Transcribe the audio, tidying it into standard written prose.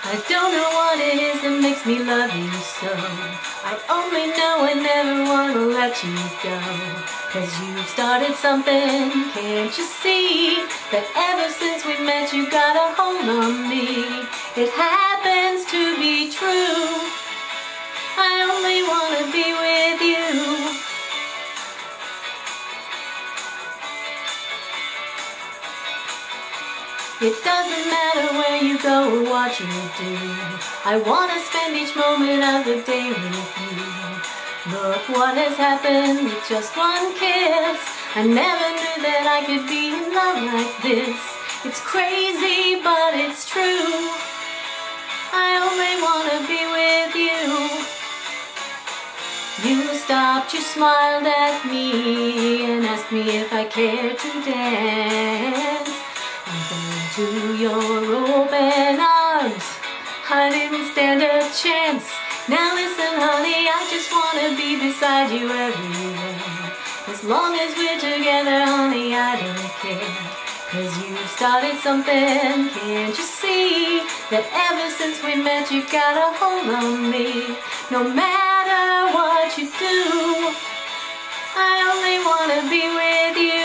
I don't know what it is that makes me love you so. I only know I never want to let you go. 'Cause you've started something, can't you see? That ever since we met you got a hold on me. It happens to be true. I only want to be with you. It doesn't matter where you go or what you do. I want to spend each moment of the day with you. Look what has happened with just one kiss. I never knew that I could be in love like this. It's crazy, but it's true. I only want to be with you. You stopped, you smiled at me and asked me if I cared to dance. Into your open arms, I didn't stand a chance. Now listen honey, I just wanna be beside you everywhere. As long as we're together honey, I don't care. 'Cause you've started something, can't you see? That ever since we met you got a hold on me. No matter what you do, I only wanna be with you.